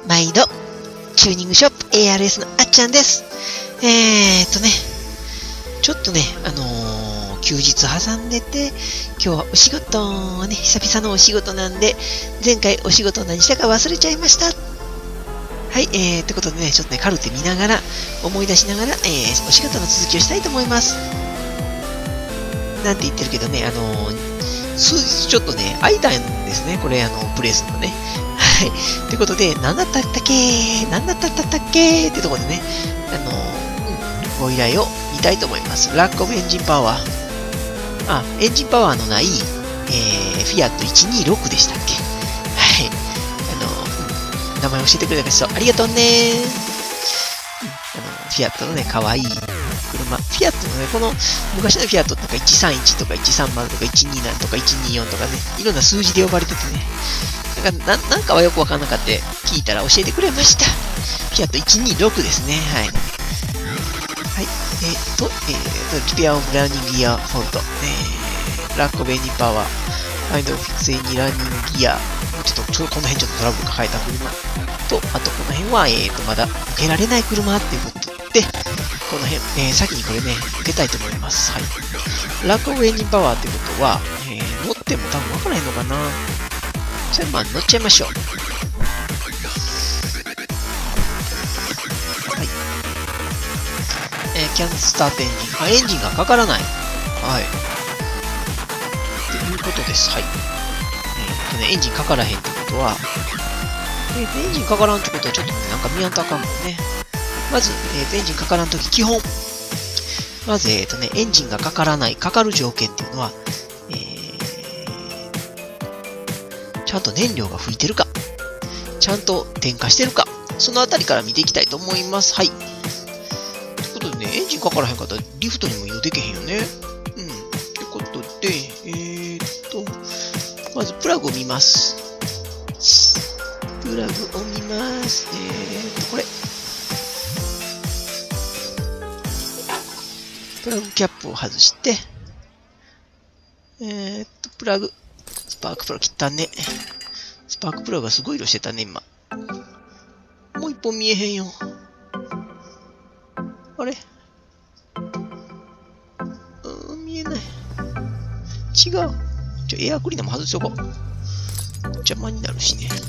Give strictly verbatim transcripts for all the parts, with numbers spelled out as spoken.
毎度、チューニングショップ エーアールエス のあっちゃんです。えーっとね、ちょっとね、あのー、休日挟んでて、今日はお仕事ね、久々のお仕事なんで、前回お仕事何したか忘れちゃいました。はい、えー、ってことでね、ちょっとね、カルテ見ながら、思い出しながら、えー、お仕事の続きをしたいと思います。なんて言ってるけどね、あのー、数日ちょっとね、空いたんですね、これ、あの、プレイするのね。はい。ってことで、何だったったっけ何だったったったっけってところでね、あのー、うん、ご依頼を見たいと思います。ラックオブエンジンパワー。あ、エンジンパワーのない、えー、フィアットいちにーろくでしたっけ。はい。あのー、うん、名前教えてくれた人、ありがとうねー。うん、あの、フィアットのね、かわいい車。フィアットのね、この昔のフィアットってかいちさんいちとかいちさんまるとかいちにーななとかいちにーよんとかね、いろんな数字で呼ばれててね、なんか、ななんかはよくわからなかった聞いたら教えてくれました。フィアットいちにーろくですね。はい。はい。えー、っと、えー、リペアオブラーニングギアフォルト。えー、ラックオブエンジンパワー。ファインドフィックスエンジンラーニングギア。ちょっと、ちょこの辺ちょっとトラブル抱えた車。と、あとこの辺は、えー、っと、まだ受けられない車っていうことで、この辺、えー、先にこれね、受けたいと思います。はい。ラックオブエンジンパワーってことは、えー、乗っても多分わからへんのかな。じゃあまあ乗っちゃいましょう。はい。えー、キャンスタートエンジン。あ、エンジンがかからない。はい。っていうことです。はい。えー、っとね、エンジンかからへんってことは、えー、エンジンかからんってことはちょっとね、なんか見やんとあかんもんね。まず、えー、エンジンかからんとき、基本。まず、えー、っとね、エンジンがかからない、かかる条件っていうのは、えー、ちゃんと燃料が吹いてるか、ちゃんと点火してるか、そのあたりから見ていきたいと思います。はい。ということでね、エンジンかからへんかったらリフトにも移動できへんよね。うん。ということで、えーっと、まずプラグを見ます。プラグを見ます。えーっと、これ。プラグキャップを外して、えーっと、プラグ、スパークプラグ切ったね。スパークプラグがすごい色してたね、今。もう一本見えへんよ。あれうーん、見えない。違う。ちょ、エアクリーナーも外しとこう。邪魔になるしね。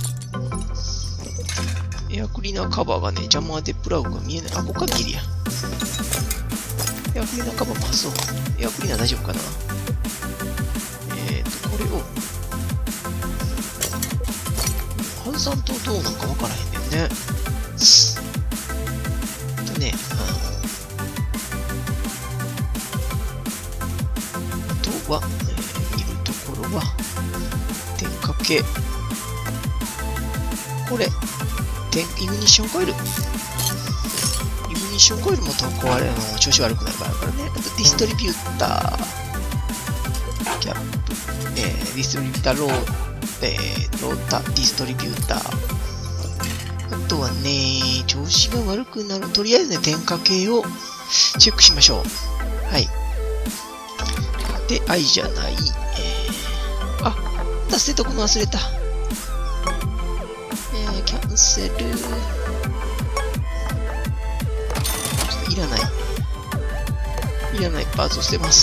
エアクリーナーカバーがね、邪魔でプラグが見えない。あ、ここから見えるや。エアクリーナーカバーも外そう。エアクリーナー大丈夫かな。えーと、これを、換算とどうなんかわからへんねんね。とね、あの、あとは、えー、見るところは、点かけ、これ、点、イグニッションコイル。イグニッションコイルも壊れ、あの、調子悪くなる場合あるからね。あと、ディストリビューター、キャップ、えー、ディストリビューターロー、えー、ロータ、ディストリビューター。あとはね、調子が悪くなる。とりあえずね、点火系をチェックしましょう。はい。で、愛じゃない。えー、あ、出せとくの忘れた。えー、キャンセル。いらない。いらないパーツを捨てます。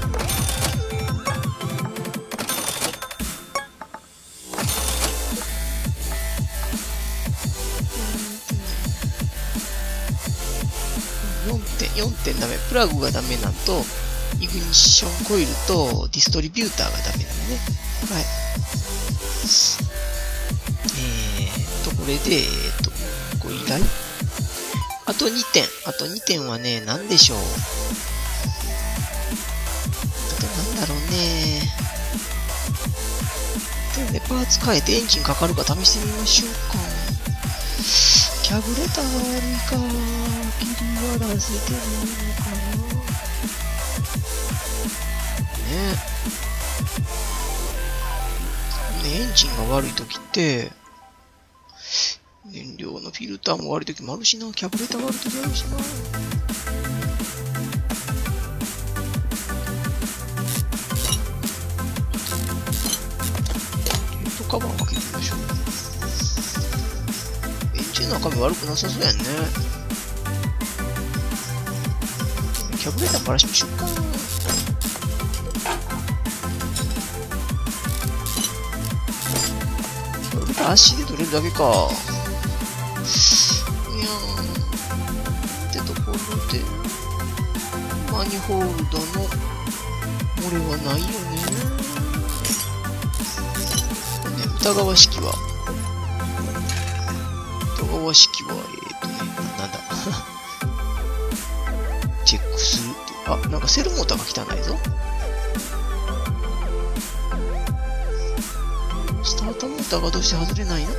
よんてん、よんてんダメ。プラグがダメなんと、イグニッションコイルとディストリビューターがダメなのね。はい。えーと、これで、えーと、ご依頼。あとにてん。あとにてんはね、何でしょう。あとなんだろうね。で、パーツ変えてエンジンかかるか試してみましょうか。キャブレターが悪いか。切り割らせてるのかな。ね。ね、エンジンが悪いときって、燃料のフィルターも悪いときもあるしな。キャブレターが悪いときあるしな。カバーをかけてみましょう。 口の中身悪くなさそうやんね。キャブレターからしましょうか。足で取れるだけか。いやーってところでマニホールドの漏れはないよね。ね、歌川式は歌川式はえっとねなんだチェックするって。あ、なんかセルモーターが汚いぞ。スタートモーターがどうして外れないの？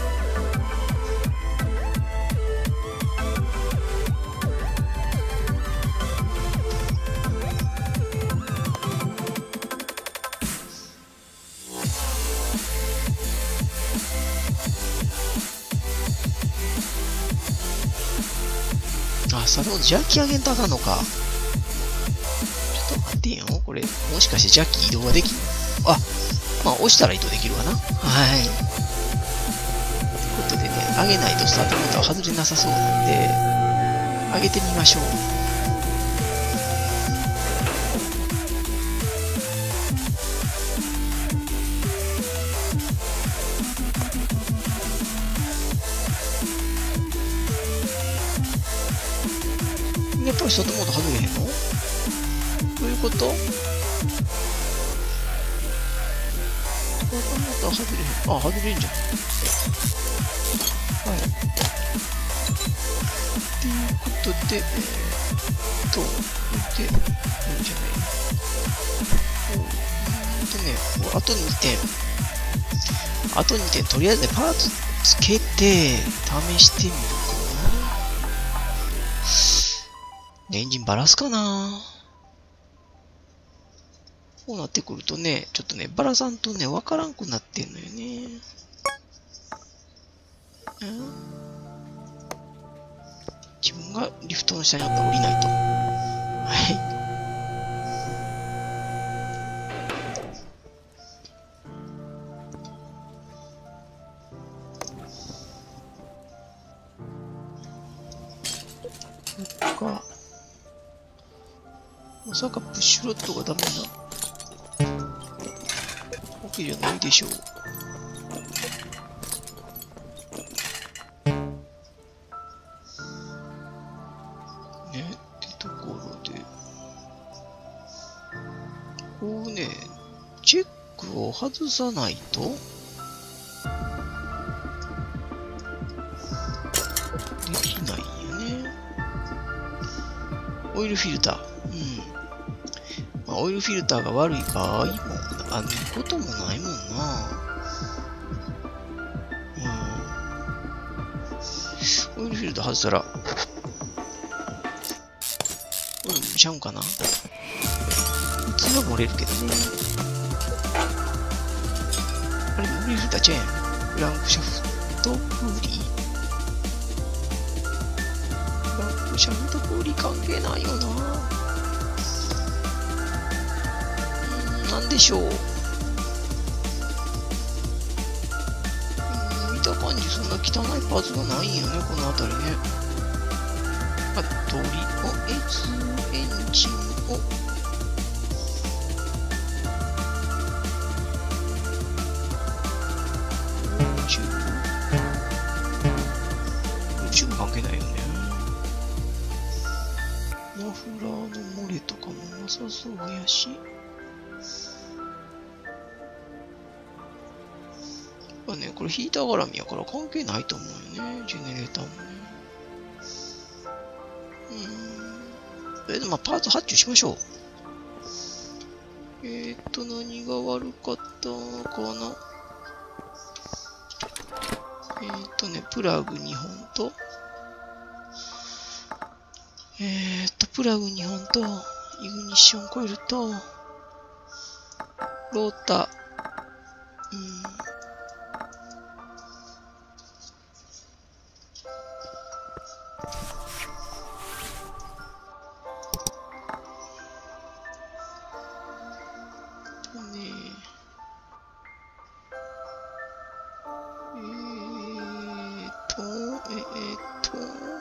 あ、それをジャッキ上げんとあかんのか。ちょっと待ってよ。これ、もしかしてジャッキ移動ができる？あ、まあ、押したら移動できるわな。はい。ということでね、上げないとスタートモーターは外れなさそうなんで、上げてみましょう。やっぱりスタートモーター外れへんの？どういうこと？スタートモーター外れへん。あ、外れんじゃん。はい。っていうことで、えーっと、これで、いいんじゃないの？うーんとね、あとにてん。あとにてん、とりあえずね、パーツつけて、試してみるかな。エンジンバラすかな。こうなってくるとね、ちょっとね、バラさんとね、わからんくなってんのよね。うん、自分がリフトの下にあったら降りないと。はい。そっか。まさかプッシュロッドがダメなわけじゃないでしょう。ね、ってところで。こうね、チェックを外さないとできないよね。オイルフィルター。うん。まあ、オイルフィルターが悪い場合もあることもないもんな。うん。オイルフィルター外したら、オイルもちゃうんかな。普通は漏れるけどね。あれ、オイルフィルターチェーン。クランクシャフトフリー。クランクシャフトフリー関係ないよな。なんでしょう。見た感じそんな汚いパーツがないんよね、この辺りね。あ、取りあえずエンジンを宇宙宇宙関係ないよね。マフラーの漏れとかもなさそうやし。ね、これヒーター絡みやから関係ないと思うよね、ジェネレーターもね。うーん。え、でもまあパーツ発注しましょう。えーっと、何が悪かったのかな。えーっとね、プラグにほんと、えーっと、プラグにほんと、イグニッションコイルと、ローター、うん。えーと、 えー、っと、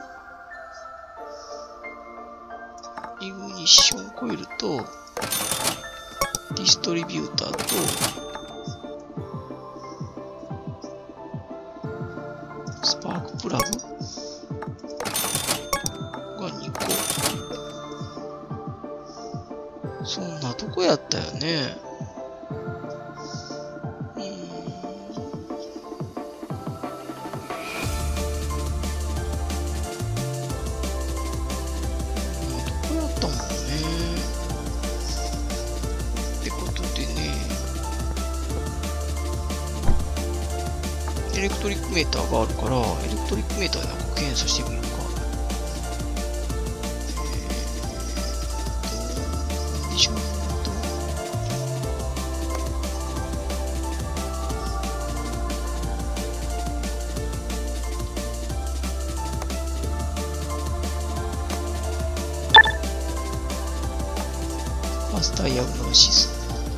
イグニッションコイルと、ディストリビューターと、スパークプラグがにこ。そんなとこやったよね。うーん。こんなとこやったもんね。ってことでね。エレクトリックメーターがあるから、エレクトリックメーターでなんか検査してみようか。ファスタイヤグノーシス。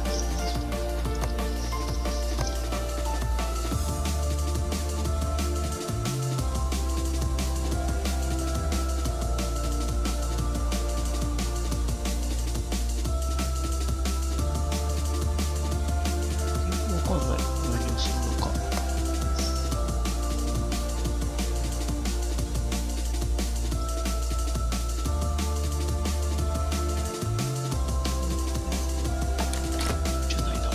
わかんない。何をするのか。じゃないな。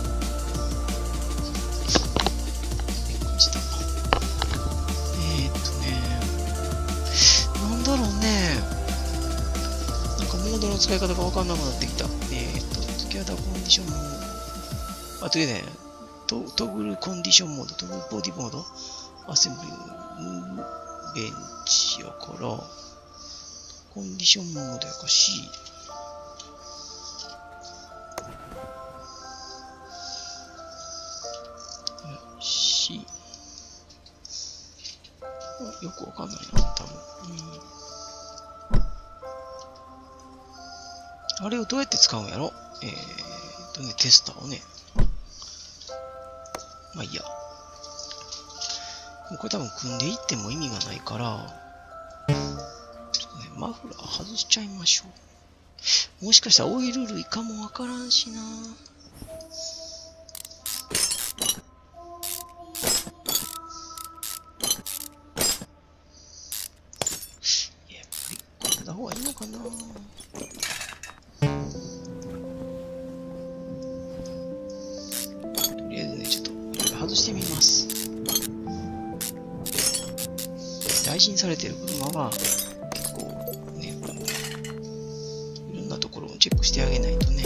びっくりした。えーっとね。なんだろうね。なんかモードの使い方がわかんなくなってきた。えーっと、トゥギャダーコンディションモード。あ、というね。ト, トグルコンディションモード、トグルボディモード、アセンブリベンチやから、コンディションモードやか C。C。よくわかんないな、多分。うん、あれをどうやって使うんやろ？えーっとね、テスターをね。まあいいや。これ多分組んでいっても意味がないから、ちょっとね、マフラー外しちゃいましょう。もしかしたらオイル類かもわからんしな。やっぱりこれだ方がいいのかな。外してみます。大事にされている車は結構ね、いろんなところをチェックしてあげないとね。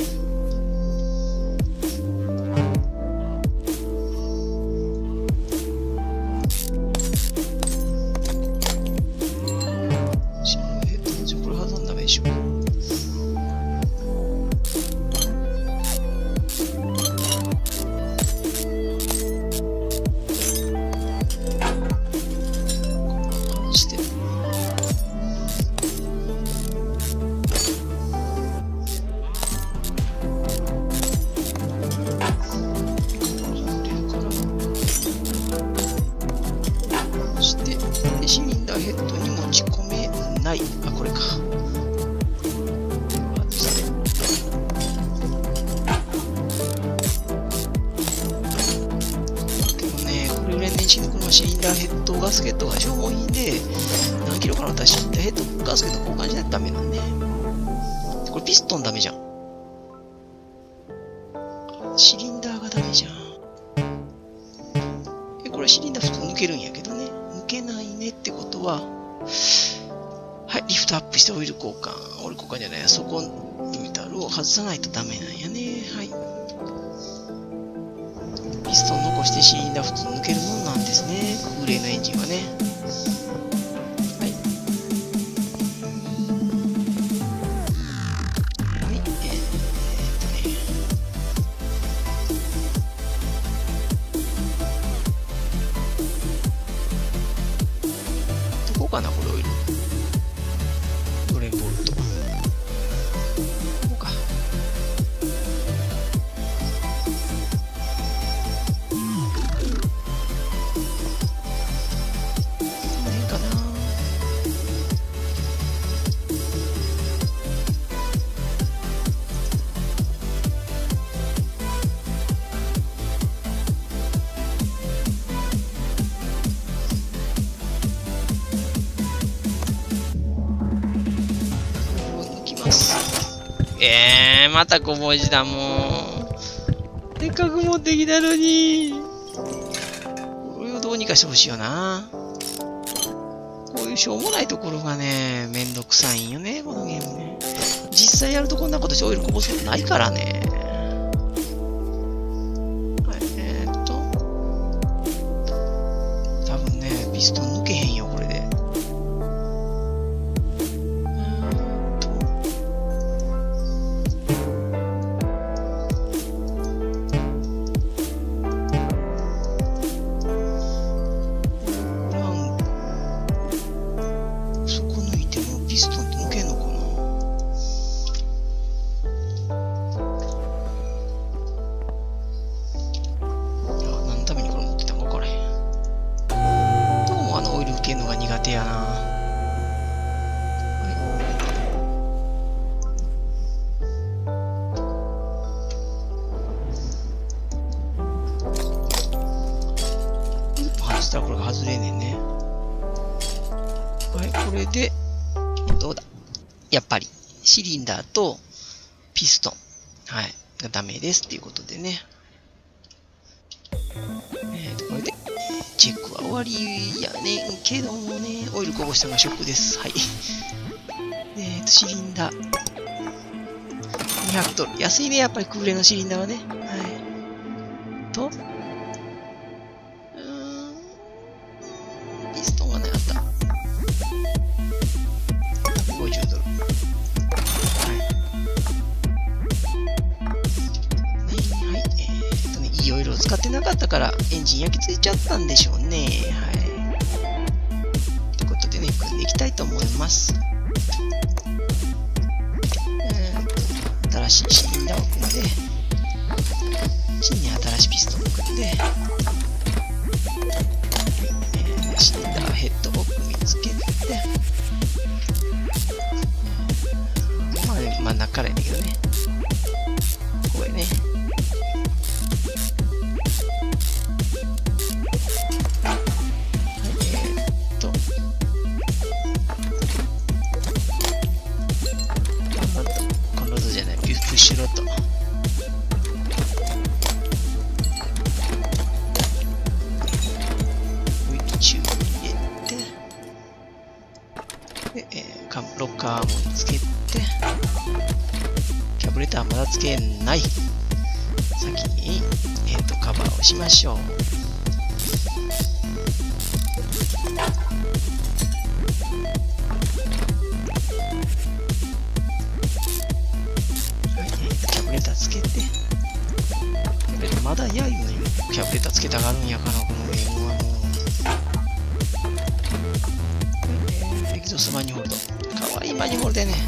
これ挟んだめでしょ。あ、これか。でもね、これ売れ年式の車シリンダーヘッドガスケットが消耗品で何キロかなったらシリンダーヘッドガスケット交換しないとダメなんね。これピストンダメじゃん。シリンダーがダメじゃん。え、これシリンダー普通抜けるんやけどね。抜けないねってことは、はい、リフトアップしてオイル交換、オイル交換じゃない、そこリミタールを外さないとダメなんやね。はい。ピストン残してシリンダー普通抜けるもんなんですね。空冷のエンジンはね。はい。はい、えー、っとね。どこかな、これオイル。ドレンボルト。ここか。 えー、また小文字だもん。せっかく持ってきたのに。これをどうにかしてほしいよな。こういうしょうもないところがね、めんどくさいんよね、このゲームね。実際やるとこんなことしてオイルこぼすことないからね。はい、えー、っと。多分ね、ピストン抜けへんよ、これで。したらこれが外れねえね。はい、これで、どうだ。やっぱり、シリンダーとピストン、はい、がダメですっていうことでね。えーと、これで、チェックは終わりやね。けどもね、オイルこぼしたのがショックです。はい。えーと、シリンダー。にひゃくドル。安いね、やっぱり空冷のシリンダーはね。はい。と、ピストンがね、あった。ごじゅうドル。はい。ね、はい。えー、っとね、いいオイルを使ってなかったから、エンジン焼き付いちゃったんでしょうね。はい。ということでね、組んでいきたいと思います。えー、っと、新しいシリンダーを組んで、地に新しいピストンを組んで、シリンダーヘッドを組み付けて、まあ、真ん中からやねんけどね。これね。はい、えー、っと。このロッドじゃない、プッシュロッド。ロッカーもつけて、キャブレターまだつけない。先に、えーと、カバーをしましょう。はい、えーと、キャブレターつけて、まだやいうのにキャブレターつけたがるんやから、このゲームはもう。エキゾスマニホールド。かわいいマニホールでね。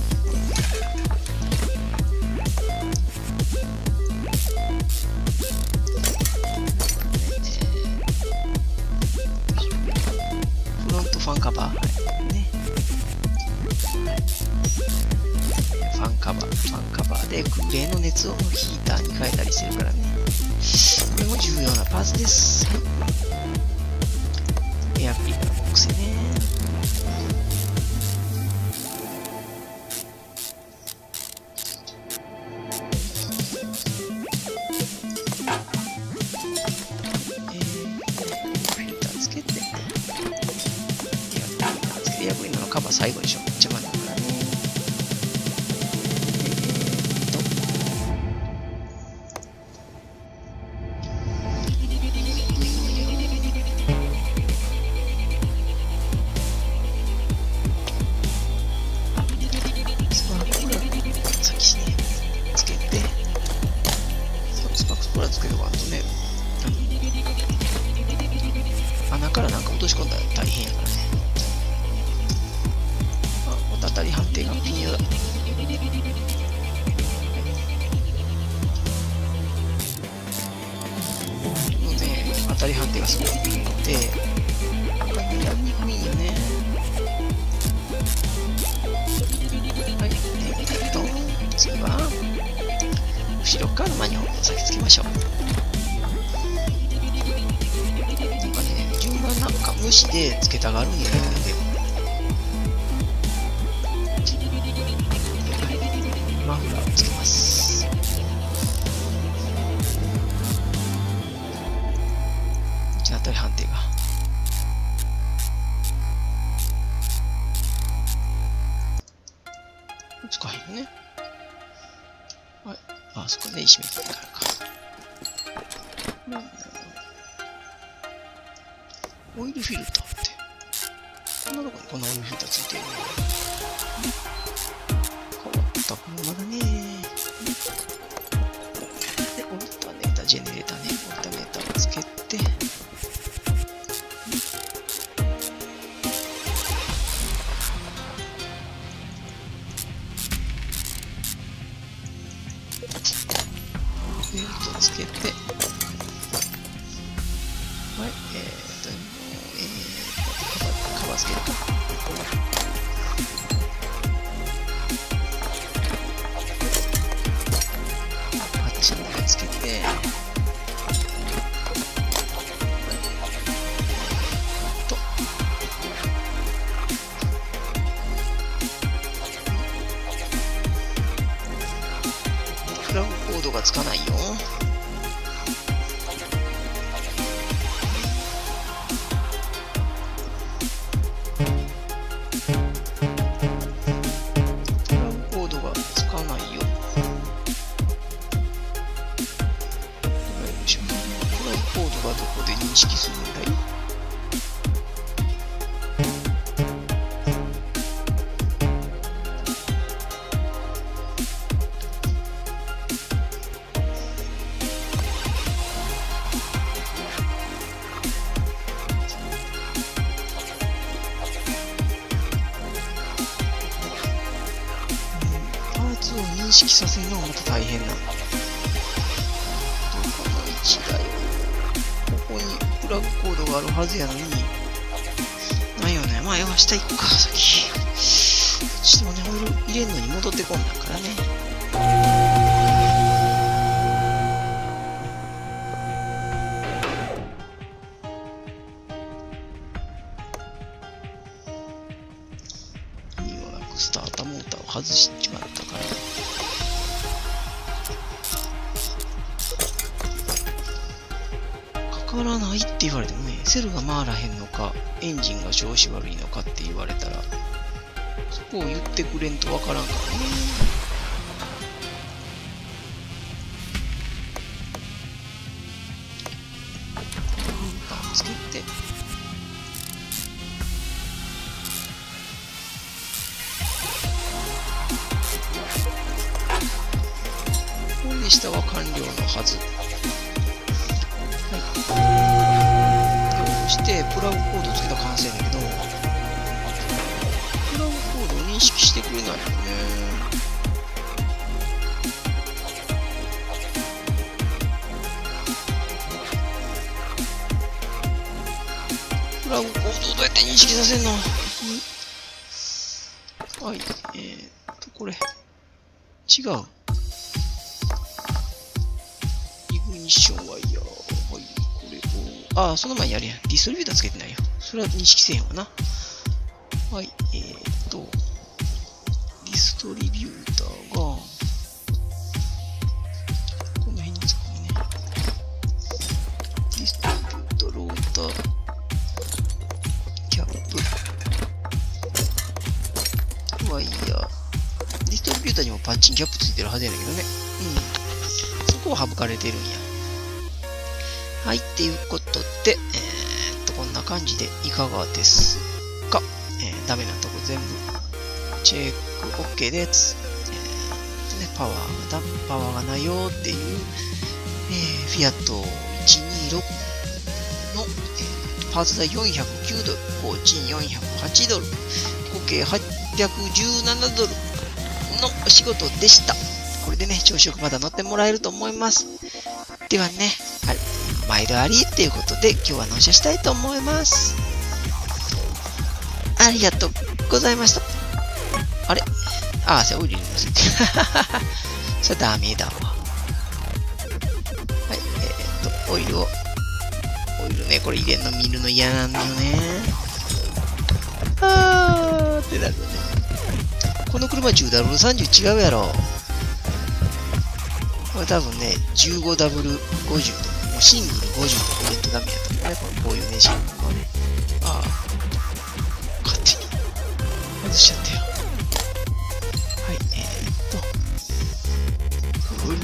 フロントファンカバー。はい、ね。はい、ファンカバー。ファンカバーで空冷の熱をヒーターに変えたりしてるからね。これも重要なパーツです。はい、エアクリップのボックスね。カバー最後にしよう。邪魔だからね。スパークプラ先につけて、スパークプラつければあとね、穴からなんか落とし込んだら大変やからね。当たり判定が微妙だ。もうね、当たり判定がすごい微妙で、やりにくいよね。はい、えー、っと、次は、後ろからマニホールを先つけましょう。なんかね、順番なんか無視でつけたがるんやね、マフラね。はい。あ、そっかね、石目切ってからか。オイルフィルターって。こんなとこにこんなオイルフィルターついてるの？変わった車だね。で、オルタネーター、ジェネレーターね。オルタネーターをつけて。ベルトつけて。はい、えーと、えーと、カバー、カバーつけるか。パッチングつけて、と、フラグコードがつかないよ。認識するんだよ。パーツを認識させるのがまた大変な。どこの位置だよ。ここにプラグコードがあるはずやのに、ないよね。まあ、よ下行くか、先。どっちでもね、オイル入れんのに戻ってこんだからね。意味もなくスターターモーターを外しちまったから。変わらないって言われてもね、セルが回らへんのか、エンジンが調子悪いのかって言われたら、そこを言ってくれんとわからんからね。ボタンつけて、これで下は完了のはず。そしてプラグコードつけたら完成だけど、プラグコードを認識してくれないよね。プラグコードをどうやって認識させんの？はい、えーっと、これ、違う。イグニッションワイヤー。はい、これを、ああ、その前にやるやん。ディストリビューターつけてないよ。それは認識せえへんわな。はい、えーっと、ディストリビューターが、この辺につくね。ディストリビューター、ローター、キャップ、ワイヤー。ディストリビューターにもパッチンキャップついてるはずやねんけどね。うん。そこを省かれてるんや。はい、っていうことで、えー、っと、こんな感じでいかがですか？えー、ダメなとこ全部チェック OK です。えー、ね、パワーがだ、パワーがないよっていう、えー、フィアットいちにーろくの、えー、パーツ代よんひゃくきゅうドル、工賃よんひゃくはちドル、合計はっぴゃくじゅうななドルのお仕事でした。これでね、朝食まだ乗ってもらえると思います。ではね、はい。マイルありっていうことで今日は納車したいと思います。ありがとうございました。あれああ、それオイル入れますって。それダメだわ。はい、えー、っと、オイルを、オイルね、これ入れんの見るの嫌なんだよね。あーってなるよね。この車じゅうダブルさんじゅう違うやろ。これ多分ね、じゅうごダブルごじゅうとか。もうシングルごじゅうとか入れんとダメやったね。こういうね、シングルはね。ああ。勝手に外しちゃったよ。はい、えー、っ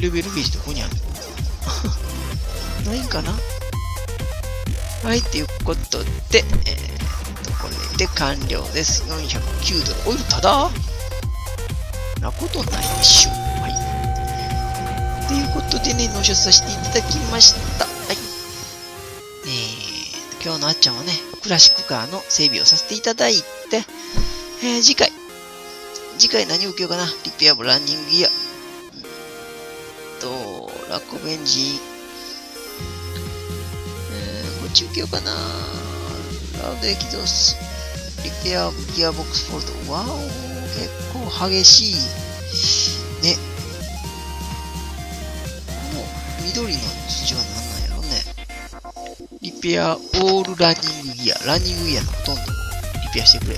レベルゲージどこにあるのないんかな。はい、ということで、えー、と、これで完了です。よんひゃくきゅうドル。オイルただなことないでしょう。はい。ということでね、納車させていただきました。はい。えー、今日のあっちゃんはね、クラシックカーの整備をさせていただいて、えー、次回、次回何を受けようかな。リペアブランニングギア。と、ラコベンジン。えー、こっち受けようかな。ラウドエキゾス。リペアギアボックスフォルト。わお、結構激しい。ね。この緑の数字は何なんやろね。リペアオールランニングギア。ランニングギアのほとんどをリペアしてくれ。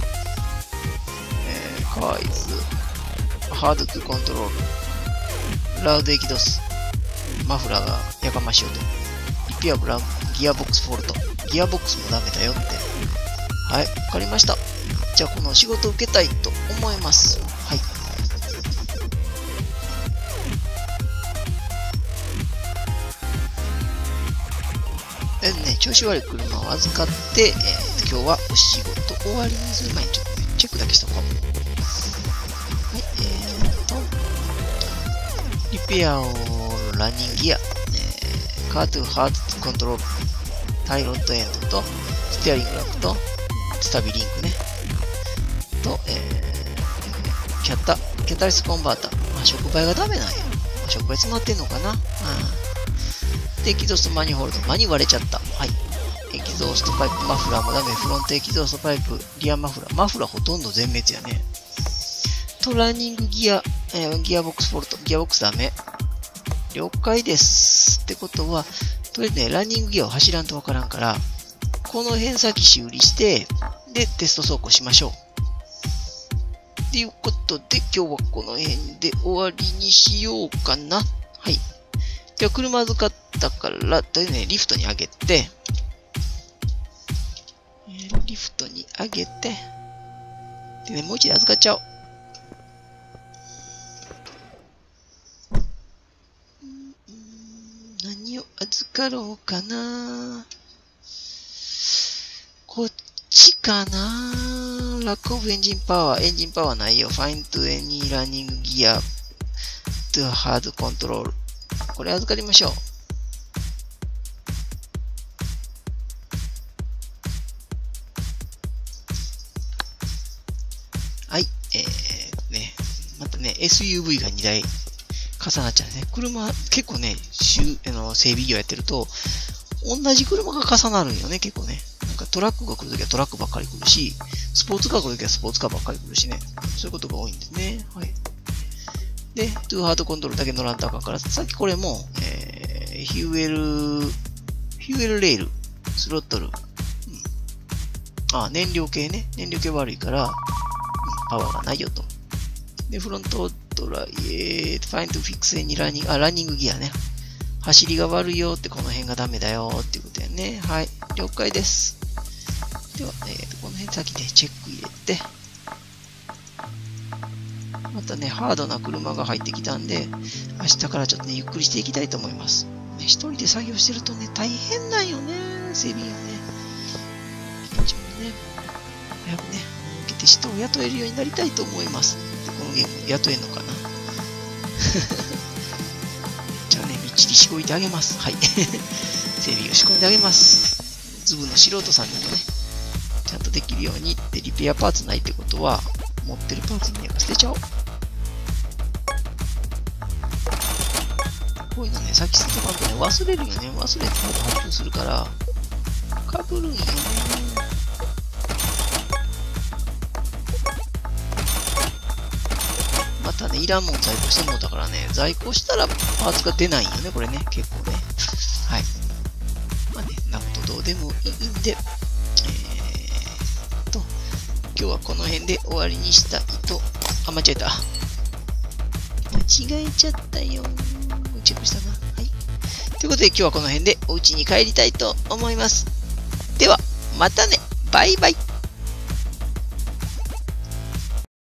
えー、カーイズ。ハードトゥコントロール。ラウドエキドス。マフラーがやかましい音。リペアブランギアボックスフォルト。ギアボックスもダメだよって。はい、わかりました。じゃあこの仕事を受けたいと思います。はい。えね、調子悪い車を預かって、えー、今日はお仕事終わりにする前にちょっとね、チェックだけしとこう。はい、えーと、リペアをランニングギア、えー、カートゥーハードコントロール、タイロッドエンドと、ステアリングラップと、スタビリンクね。と、えー、キャタ、キャタリスコンバーター。まあ、触媒がダメなんや。まあ、触媒詰まってんのかな。うん。で、エキゾーストマニホールド。マニ割れちゃった。はい。エキゾーストパイプ、マフラーもダメ。フロントエキゾーストパイプ、リアマフラー。マフラーほとんど全滅やね。と、ランニングギア、えー、ギアボックスフォルト。ギアボックスダメ。了解です。ってことは、とりあえずね、ランニングギアを走らんとわからんから、この辺先修理して、で、テスト走行しましょう。ということで、今日はこの辺で終わりにしようかな。はい。では、車預かったから、とりあえずね、リフトに上げて、リフトに上げて、でね、もう一度預かっちゃおう。何を預かろうかな。こっちかな。ラックオフエンジンパワー。エンジンパワーないよ。ファイントゥエニーランニングギア。トゥハードコントロール。これ預かりましょう。はい。えー、ね。またね、エスユーブイ がにだい重なっちゃうね。車、結構ね、あの整備業やってると、同じ車が重なるんよね、結構ね。なんかトラックが来るときはトラックばっかり来るし、スポーツカーが来るときはスポーツカーばっかり来るしね。そういうことが多いんですね。はい。で、トゥーハードコントロールだけ乗らんとあかんから、さっきこれも、えー、ヒューエル、ヒューエルレール、スロットル。うん、あ、燃料系ね。燃料系悪いから、うん、パワーがないよと。で、フロントドライ、えー、ファイントフィックスエニランニング、あ、ランニングギアね。走りが悪いよって、この辺がダメだよっていうことやね。はい。了解です。では、えーと、この辺先でチェック入れて、またね、ハードな車が入ってきたんで、明日からちょっとね、ゆっくりしていきたいと思います。ね、一人で作業してるとね、大変なんよね、整備がね。こっちもね、早くね、受けて人を雇えるようになりたいと思います。で、このゲーム雇えるのかなじゃあね、みっちりしごいてあげます。はい。整備を仕込んであげます。ズブの素人さんにもね、ちゃんとできるように。で、リペアパーツないってことは、持ってるパーツに捨てちゃおう。こういうのね、さっき捨てたパンとね、忘れるよね。忘れてまた発表するから、かぶるんよね。またね、いらんもん在庫してもうたからね、在庫したらパーツが出ないんよね、これね、結構ね。はい。まあね、なことどうでもいいんで、えーっと、今日はこの辺で終わりにしたいと、あ、間違えた。間違えちゃったよ。チェックしたな。はい。ということで今日はこの辺でお家に帰りたいと思います。では、またね。バイバイ。